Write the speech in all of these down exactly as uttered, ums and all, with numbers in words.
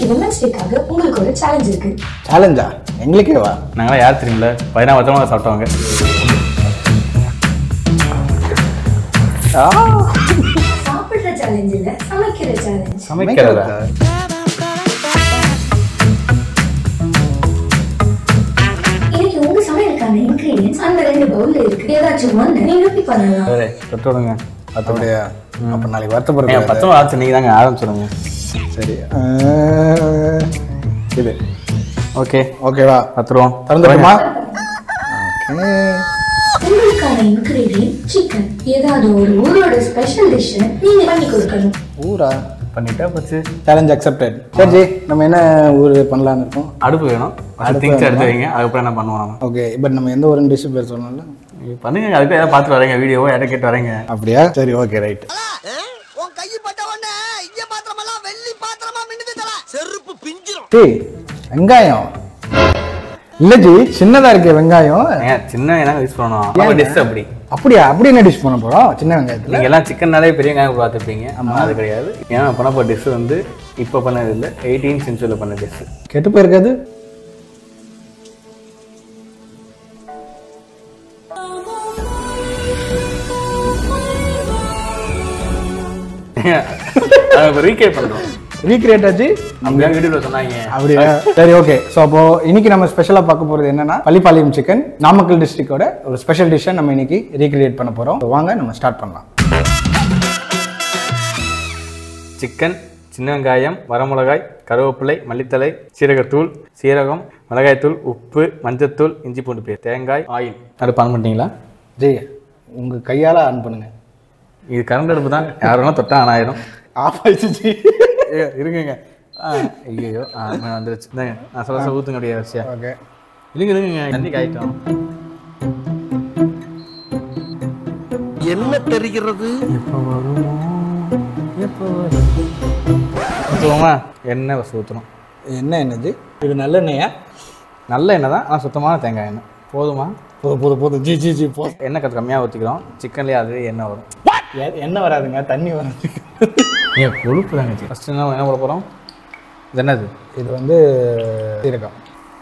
Women's டேக்காக உங்களுக்கு ஒரு challenge இருக்கு. சேலஞ்சா? எங்களுக்கே வா. நாங்களாம் யார் தெரியுமில்ல, பதினாறு வருஷமாக சாப்பிட்டவங்க. சாப்பிடுற சேலஞ்ச் இல்ல, சமைக்கிற சேலஞ்ச். சமைக்கிறதா? இன்னைக்கு உங்க சமையலுக்கான இன்கிரீடியன்ஸ் அந்த ரெண்டு பவுல்ல இருக்கு. ஏதாச்சும் ஒன்று நீங்க பிக் பண்ணலாம். சரி, தொட்டு விடுங்க. அப்படியா? அப்ப நாளைக்கு வருத்தப்படுறேன். பத்து ஆச்சு, நீங்க தாங்க ஆரம்பிச்சிடுங்க. சரி, இது ஓகே ஓகேவா? பத்துருவோம். திறந்துட்டுமா? ஓகே. உங்களுக்கான இன்கிரீடியன்ட் சிக்கன். ஏதாவது ஒரு ஊரோட ஸ்பெஷல் டிஷ் நீங்க பண்ணி கொடுக்கணும். ஊரா? பண்ணிட்டா போச்சு. Challenge accepted. சரி ஜி, நம்ம என்ன ஊர் பண்ணலான்னு இருக்கோம்? அடுப்பு வேணும். அடுப்பு திங்ஸ் எடுத்து வைங்க. அதுக்கப்புறம் என்ன பண்ணுவோம் நம்ம? ஓகே, பட் நம்ம எந்த ஒரு டிஷ் பேர் சொல்லணும்ல? பண்ணுங்க, அதுக்கு ஏதாவது பார்த்துட்டு வரேங்க, வீடியோவோ யாரை கேட்டு வரேங்க. அப்படியா? சரி, ஓகே, ரைட். உன் கை பட்ட உடனே இங்க பாத்திரமெல்லாம் வெள்ளி பாத்திரமா மின்னுது தல. செருப்பு பிஞ்சிரும். டேய், வெங்காயம் இல்ல ஜி, சின்னதா இருக்க வெங்காயம். ஏன் சின்ன வெங்காயம் யூஸ் பண்ணணும்? டிஷ் அப்படி. அப்படியா? அப்படி என்ன டிஷ் பண்ண போறோம் சின்ன வெங்காயத்துல? நீங்க எல்லாம் சிக்கன்னாலே பெரிய வெங்காயம் பார்த்துருப்பீங்க. அது கிடையாது. ஏன் பண்ண போற டிஷ் வந்து இப்போ பண்ணது இல்லை, எயிட்டீன் சென்ச்சுரியில் பண்ண டிஷ். கெட்டு போயிருக்காது? ரீக்ரியேட் பண்றோம். ரீக்ரியேட் ஆச்சு அப்படியே வீடியோல சொன்னாங்க. அப்படியா? சரி, ஓகே. ஸோ அப்போ இன்னைக்கு நம்ம ஸ்பெஷலாக பார்க்க போகிறது என்னன்னா, பள்ளிப்பாளையம் சிக்கன், நாமக்கல் டிஸ்ட்ரிக்டோட ஒரு ஸ்பெஷல் டிஷ்ஷை நம்ம இன்னைக்கு ரீக்ரியேட் பண்ண போகிறோம். வாங்க நம்ம ஸ்டார்ட் பண்ணலாம். சிக்கன், சின்ன வெங்காயம், வரமிளகாய், கருவேப்பிலை, மல்லித்தலை, சீரகத்தூள், சீரகம், மிளகாய்த்தூள், உப்பு, மஞ்சத்தூள், இஞ்சி பூண்டு பேஸ்ட், தேங்காய், ஆயில். அடுப்பு ஆன் பண்ணிட்டீங்களா? ஜி, உங்கள் கையால் ஆன் பண்ணுங்க. இது கரண்ட் அடுப்பு தான், யார் வேணா தொட்டா ஆன் ஆயிரும். ஆஃப் ஆயிடுச்சு ஜி. ஏ இருக்குங்க. ஐயோ வந்துருச்சு. நான் சொல்ல சொல்ல ஊற்றுங்க அப்படியே வரிசையா. ஓகே, இல்லைங்க இல்லைங்க, தண்ணி காய்ட்டும். என்ன தெரிகிறது? எப்போ வருமோ எப்போ வரும்? ஊற்றுவோமா? எண்ணெய் வசதி ஊற்றணும். என்ன எண்ணெய் ஜி? இது நல்லெண்ணெயா? நல்ல எண்ணெய் தான், ஆனால் சுத்தமான தேங்காய் எண்ணெய். போதுமா? போதும் போதும் போதும் ஜி ஜி ஜி போதும். எண்ணெய் கற்று கம்மியாக ஊற்றிக்கிறோம். சிக்கன்லேயே அது எண்ணெய் வரும். எண்ணெய் வராதுங்க, தண்ணி வரும். ஏன் கொழுப்பு தாங்க. ஃபஸ்ட்டு என்ன என்ன போட போகிறோம்? இது என்னது? இது வந்து சீரகம்.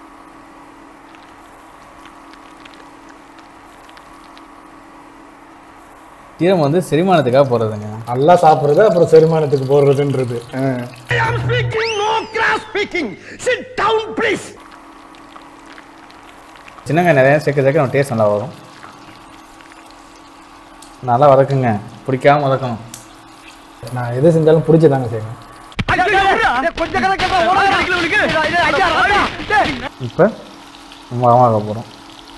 சீரகம் வந்து செரிமானத்துக்காக போடுறதுங்க. நல்லா சாப்பிட்றது, அப்புறம் செரிமானத்துக்கு போடுறதுன்றது. சின்ன வெங்காயம் நிறையா சேர்க்க சேர்க்க நம்ம டேஸ்ட் நல்லா வரும். நல்லா வதக்குங்க, பிடிக்காம வதக்கணும். நான் எது செஞ்சாலும் பிடிச்சி தாங்க செய்வேன். இப்போ நம்ம வரமாக போகிறோம்.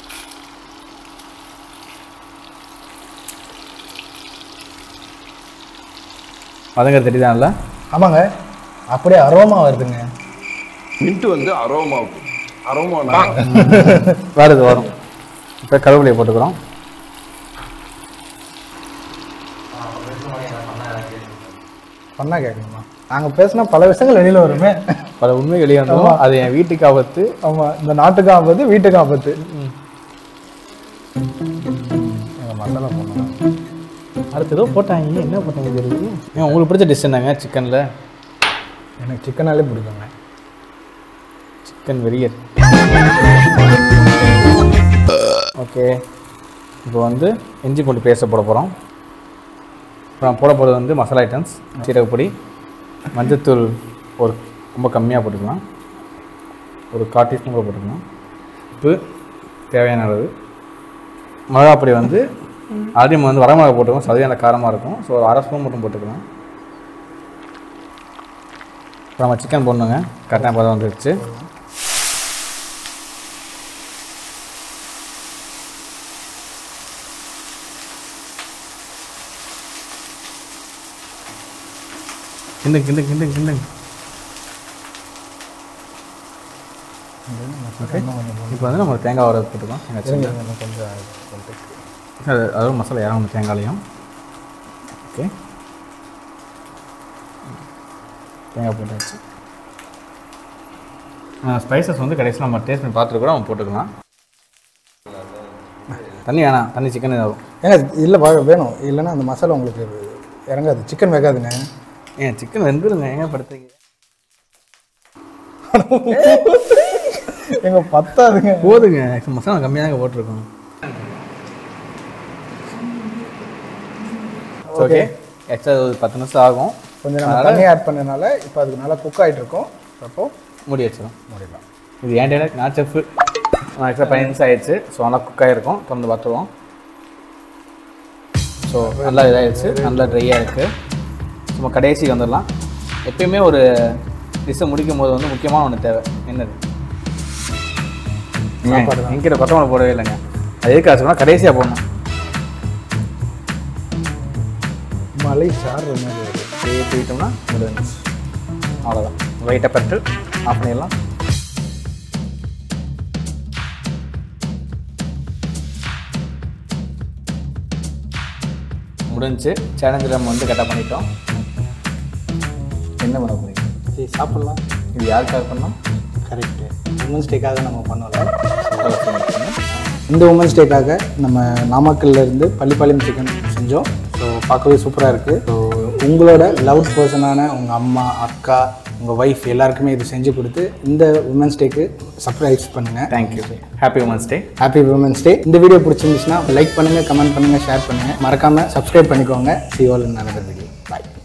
வதங்க தெரியுதான்ல? ஆமாங்க, அப்படியே அரோமா வருதுங்க. மின்ட்டு வந்து அரோமா அரோமா வருது வரும். இப்போ கருவேப்பிலையை போட்டுக்கிறோம். பண்ணா கேட்கணுமா? நாங்கள் பேசினா பல விஷயங்கள் வெளியில் வருமே. பல உண்மை வெளியே வந்தோம். அது என் வீட்டுக்கு ஆபத்து. ஆமாம், இந்த நாட்டுக்கு ஆபத்து, வீட்டுக்கு ஆபத்து. மசாலா போடணும். அடுத்து ஏதோ போட்டாங்க, என்ன போட்டாங்க தெரியுது? ஏன் உங்களுக்கு பிடிச்ச டிஷ் என்னங்க சிக்கனில்? எனக்கு சிக்கனாலே பிடிக்குங்க. சிக்கன் வெரியர். ஓகே, இப்போ வந்து இஞ்சி பூண்டு பேஸ்ட் போட போகிறோம். அப்புறம் போட போகிறது வந்து மசாலா ஐட்டம்ஸ். சீரகப்பொடி, மஞ்சத்தூள் ஒரு ரொம்ப கம்மியாக போட்டுக்கலாம், ஒரு கால் டீஸ்பூன் கூட போட்டுக்கலாம். உப்பு தேவையான அளவு. மிளகாப்பொடி வந்து ஆல்ரெடி வந்து வரமிளகா போட்டுக்கோம், சரியான காரமாக இருக்கும். ஸோ ஒரு அரை ஸ்பூன் மட்டும் போட்டுக்கலாம். இப்போ நம்ம சிக்கன் போடணுங்க. கரெக்டாக பதம் வந்துடுச்சு. கிண்டு கிண்டு கிண்டு கிண்டுங்க. ஓகே, இப்போ வந்து நம்ம தேங்காய் வர போட்டுக்கலாம். கொஞ்சம் அது அதாவது மசாலா இறங்கணும் தேங்காயிலையும். ஓகே, தேங்காய் போட்டாச்சு. ஸ்பைசஸ் வந்து கடைசியில் நம்ம டேஸ்ட் பண்ணி பார்த்துட்டு கூட நம்ம போட்டுக்கலாம். தண்ணி வேணாம், தண்ணி சிக்கன் ஆகும். ஏங்க இல்லை வேணும், இல்லைன்னா அந்த மசாலா உங்களுக்கு இறங்காது, சிக்கன் வேகாதுங்க. ஏன் சிக்கன் வெந்துடுங்க, ஏங்க படுத்துங்க. எங்க பத்தாதுங்க. போதுங்க, மசாலா கம்மியாக தாங்க போட்டிருக்கோம். ஓகே, எக்ஸ்ட்ரா ஒரு பத்து நிமிஷம் ஆகும். கொஞ்சம் நம்ம தண்ணி ஆட் பண்ணனால இப்போ அதுக்கு நல்லா குக் ஆகிட்டு இருக்கோம். அப்போ மூடி வச்சிடும். மூடிடலாம். இது ஏன் டேரக்ட் நான் செஃப்பு. நான் எக்ஸ்ட்ரா பதினஞ்சு நிமிஷம் ஆயிடுச்சு. ஸோ நல்லா குக் ஆகிருக்கும். திறந்து பார்த்துருவோம். ஸோ நல்லா இதாகிடுச்சு, நல்லா ட்ரையாக இருக்குது. சும்மா கடைசிக்கு வந்துடலாம். எப்பயுமே ஒரு டிஷ்ஷை முடிக்கும் போது வந்து முக்கியமான ஒன்று தேவை. என்னது? சாப்பாடு. எங்கிட்ட கொத்தமல்லி போடவே இல்லைங்க. அது எதுக்கு ஆச்சுன்னா கடைசியாக போடணும். மலை சாறு மாதிரி அப்படியே தூக்கிட்டோம்னா முடிஞ்சிச்சு. அவ்வளோதான். லைட்டாக பட்டு ஆஃப் பண்ணிடலாம். முடிஞ்சு சேலஞ்சில் நம்ம வந்து கரெக்டாக பண்ணிட்டோம். என்ன பண்ண போகிறீங்க? சரி, சாப்பிட்லாம். இது யாருக்காக பண்ணோம்? கரெக்டு, உமன்ஸ் டேக்காக நம்ம பண்ணல. இந்த உமன்ஸ் டேக்காக நம்ம நாமக்கல்ல இருந்து பள்ளிப்பாளையம் சிக்கன் செஞ்சோம். ஸோ பார்க்கவே சூப்பராக இருக்குது. ஸோ உங்களோட லவ் பர்சனான உங்கள் அம்மா, அக்கா, உங்கள் ஒய்ஃப் எல்லாருக்குமே இது செஞ்சு கொடுத்து இந்த உமன்ஸ் டேக்கு சர்ப்ரைஸ் பண்ணுங்கள். Thank you. Happy women's day. Happy women's day. இந்த வீடியோ பிடிச்சிருந்துச்சுன்னா லைக் பண்ணுங்கள், கமெண்ட் பண்ணுங்கள், ஷேர் பண்ணுங்கள். மறக்காமல் சப்ஸ்கிரைப் பண்ணிக்கோங்க. See all in another video. Bye.